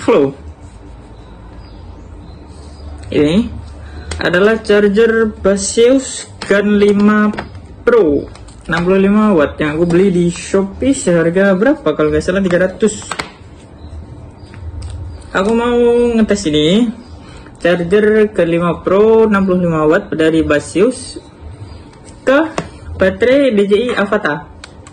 Halo, ini adalah charger Baseus Gun 5 Pro 65 watt yang aku beli di Shopee seharga berapa kalau nggak salah 300. Aku mau ngetes ini charger Gun 5 Pro 65 watt dari Baseus ke baterai DJI Avata.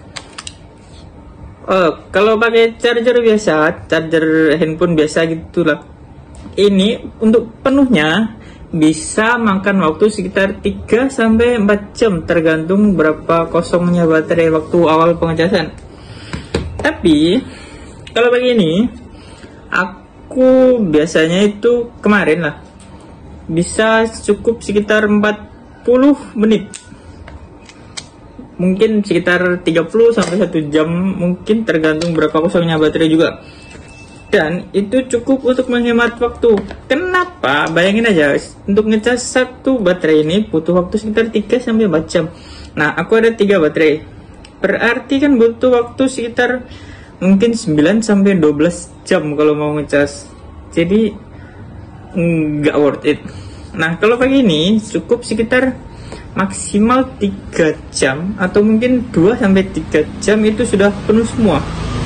Kalau pakai charger biasa, charger handphone biasa gitulah, ini untuk penuhnya bisa makan waktu sekitar 3-4 jam tergantung berapa kosongnya baterai waktu awal pengecasan. Tapi kalau begini, aku biasanya itu kemarin lah bisa cukup sekitar 40 menit, mungkin sekitar 30-1 jam, mungkin tergantung berapa kosongnya baterai juga. Dan itu cukup untuk menghemat waktu. Kenapa? Bayangin aja, untuk ngecas satu baterai ini butuh waktu sekitar 3-4 jam. Nah, aku ada 3 baterai, berarti kan butuh waktu sekitar mungkin 9-12 jam kalau mau ngecas. Jadi nggak worth it. Nah, kalau pakai ini cukup sekitar maksimal 3 jam atau mungkin 2-3 jam itu sudah penuh semua.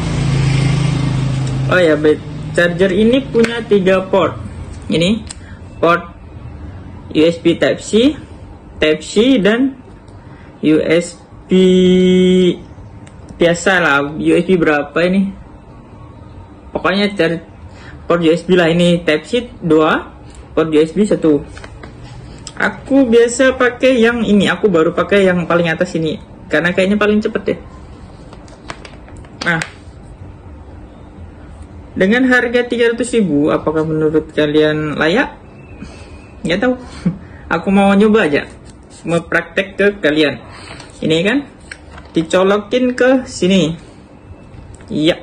Oh ya, charger ini punya 3 port. Ini port USB Type-C, Type-C dan USB biasa lah. USB berapa ini? Pokoknya port USB lah, ini Type-C 2, port USB 1. Aku biasa pakai yang ini, aku baru pakai yang paling atas ini karena kayaknya paling cepet deh. Nah, dengan harga 300.000, apakah menurut kalian layak? Nggak tahu. Aku mau nyoba aja, mau praktek ke kalian. Ini kan dicolokin ke sini. Iya.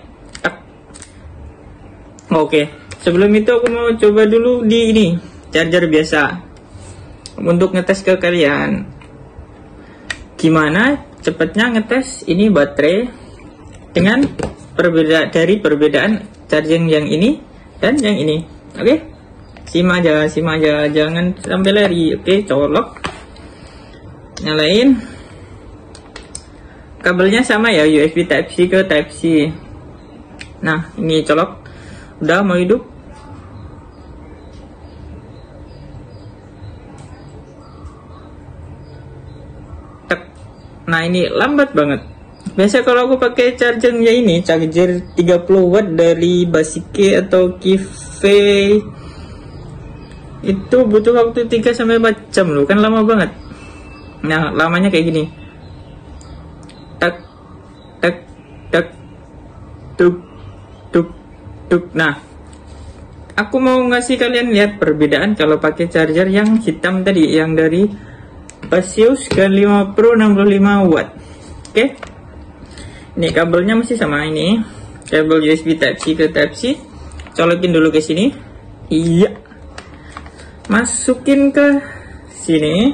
Oke. Sebelum itu aku mau coba dulu di ini, charger biasa. Untuk ngetes ke kalian gimana cepatnya ngetes ini baterai dengan perbedaan charging yang ini dan yang ini. Oke, simak aja, jangan sampai lari. Oke, colok, nyalain, kabelnya sama ya, USB Type-C ke Type-C. Nah, ini colok, udah mau hidup. Nah, ini lambat banget. Biasa kalau aku pakai chargernya ini, charger 30 watt dari Basike atau Kive, itu butuh waktu 3-4 jam loh, kan lama banget. Nah, lamanya kayak gini. Tak tak tak tuk tuk tuk. Nah, aku mau ngasih kalian lihat perbedaan kalau pakai charger yang hitam tadi, yang dari Baseus Gun 5 Pro 65 watt. Oke. Ini kabelnya masih sama, ini kabel USB Type-C ke Type-C. Colokin dulu ke sini. Iya. Masukin ke sini.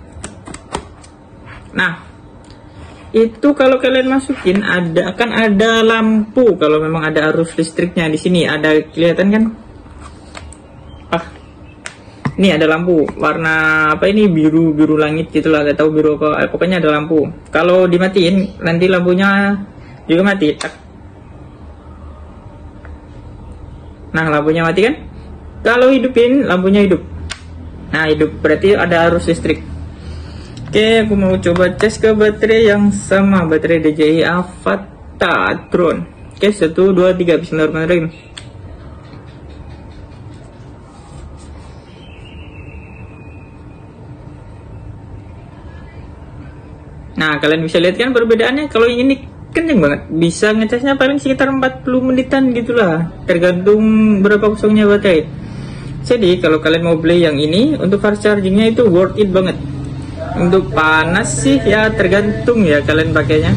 Nah, itu kalau kalian masukin akan ada lampu kalau memang ada arus listriknya di sini. Ada kelihatan kan? Ini ada lampu warna apa ini, biru langit gitulah, gak tahu biru apa, pokoknya ada lampu. Kalau dimatiin nanti lampunya juga mati. Nah, lampunya mati kan? Kalau hidupin lampunya hidup. Nah, hidup berarti ada arus listrik. Oke, aku mau coba tes ke baterai yang sama, baterai DJI Avata drone. Oke, 1, 2, 3, bismillahirrahmanirrahim. Nah, kalian bisa lihat kan perbedaannya. Kalau yang ini kenceng banget, bisa ngecasnya paling sekitar 40 menitan gitulah, tergantung berapa kosongnya baterai. Jadi kalau kalian mau beli yang ini, untuk fast chargingnya itu worth it banget. Untuk panas sih ya tergantung ya kalian pakainya.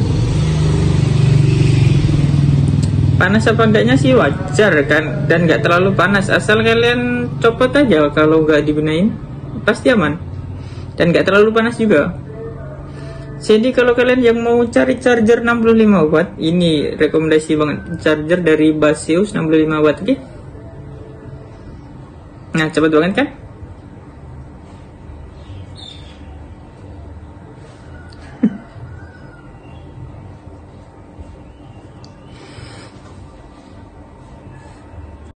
Panas apa enggaknya sih wajar kan, dan nggak terlalu panas, asal kalian copot aja. Kalau nggak dibenain pasti aman, dan nggak terlalu panas juga. Jadi kalau kalian yang mau cari charger 65 watt, ini rekomendasi banget, charger dari Baseus 65 watt. Oke. Nah, cepet banget kan?